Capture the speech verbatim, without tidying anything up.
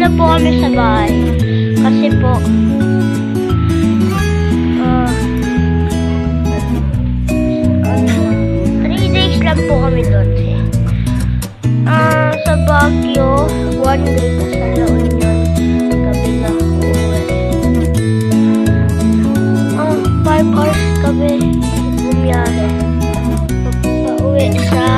na po kami sa bahay. Kasi po, uh, three days lang po kami doon. Uh, sa Baguio, one day na sa La Union. Gabi na uwi. Uh, five hours kami bumiyahe. Pauwi sa